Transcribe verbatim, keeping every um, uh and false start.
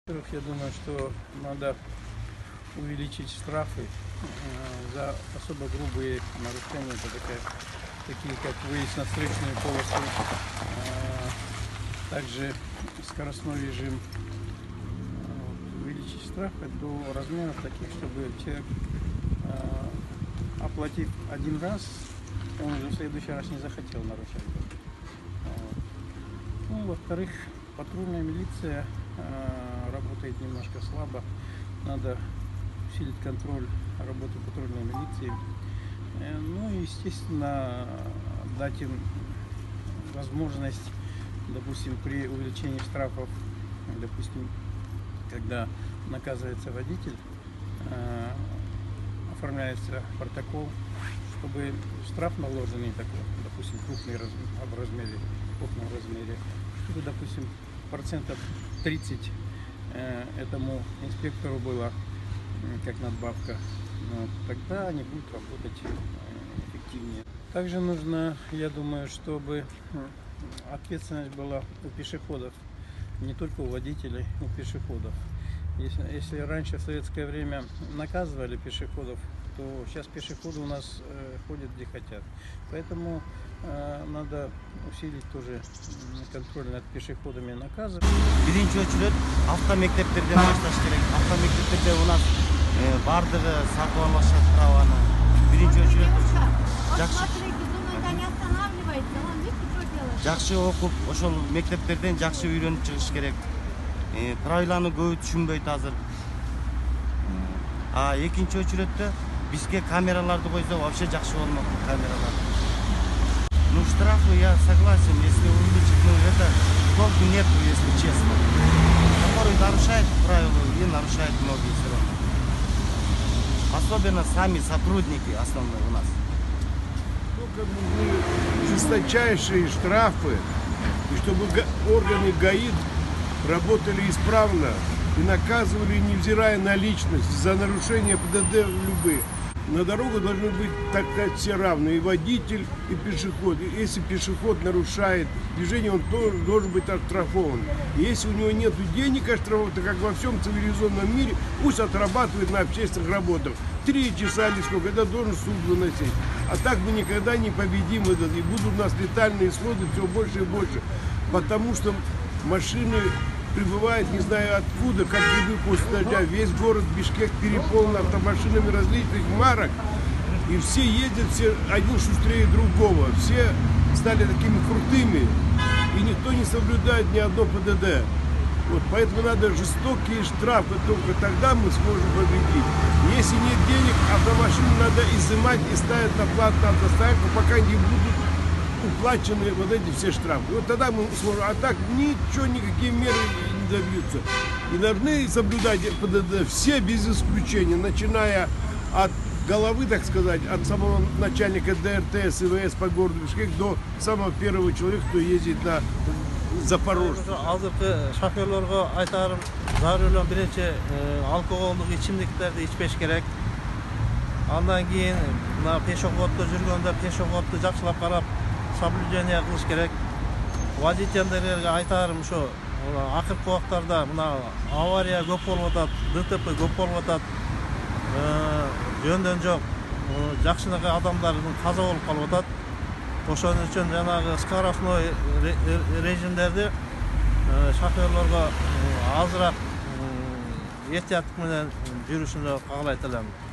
Во-первых, я думаю, что надо увеличить штрафы за особо грубые нарушения, это такая, такие как выезд на встречную полосу, также скоростной режим. Увеличить штрафы до размеров таких, чтобы человек, оплатив один раз, он уже в следующий раз не захотел нарушать. Ну, во-вторых, патрульная милиция работает немножко слабо. Надо усилить контроль работы патрульной милиции. Ну и, естественно, дать им возможность, допустим, при увеличении штрафов, допустим, когда наказывается водитель, оформляется протокол, чтобы штраф наложенный такой, допустим, крупный раз, в размере, крупном размере, чтобы, допустим, процентов тридцать э, этому инспектору было э, как надбавка, но тогда они будут работать э, эффективнее. Также нужно, я думаю, чтобы ответственность была у пешеходов, не только у водителей, у пешеходов. Если, если раньше в советское время наказывали пешеходов, то сейчас пешеходы у нас э, ходят где хотят. Поэтому э, надо усилить тоже контроль над пешеходами, наказывать. Биринчи очередь автомектептерден башташ керек. Автомектептерде у нас бардыгы сатып алышат праваны. Биринчи очередь жакшы жакшы окуп, ошол мектептерден жакшы үйрөнүп чыгыш керек. Правиланы көбү түшүнбөйт азыр. А экинчи очередте бизге камераларды койсо вообще жакшы болмок камералар. Ну штрафы я согласен, если увеличить, ну это толку нет, если честно. Который нарушает правила и нарушает многие все равно. Особенно сами сотрудники основные у нас. Только нужны жесточайшие штрафы, и чтобы органы ГАИ работали исправно и наказывали, невзирая на личность, за нарушение ПДД любые. На дорогу должны быть, так сказать, все равны, и водитель, и пешеход. И если пешеход нарушает движение, он тоже должен быть оштрафован. И если у него нет денег оштрафовать, то как во всем цивилизованном мире, пусть отрабатывает на общественных работах. Три часа или сколько, это должен суд выносить. А так мы никогда не победим этот, и будут у нас летальные исходы все больше и больше. Потому что машины прибывают, не знаю откуда, как грибы после дождя. Весь город Бишкек переполнен автомашинами различных марок. И все ездят, все один шустрее другого. Все стали такими крутыми. И никто не соблюдает ни одно ПДД. Вот, поэтому надо жестокие штрафы. Только тогда мы сможем победить. Если нет денег, автомашины надо изымать и ставить на платную автостоянку, пока не будут уплачены вот эти все штрафы. Вот тогда мы сможем. А так ничего, никакие меры не добьются. И должны соблюдать ПДД все без исключения, начиная от головы, так сказать, от самого начальника ДРТС и ВС по городу Бишкек до самого первого человека, кто ездит на Запорожье. Азыркы шоферлорго айтарым, зарылган биринчи алкоголдук ичимдиктерди ичпеш керек. Андан кийин мына пешеходдо жүргөндө пешеходду жакшылап карап соблюдение кылыш керек. Водительдерге айтарым ушу акыркы убактарда мына авария көп болуп атат, ДТП көп болуп атат. Жөндөн жок, жакшынакай адамдардын каза болуп калып атат. Ошон үчүн жанагы скоростной режимдерди шоферлорго азыраак этияттык менен жүрүшүнө каалайт элем.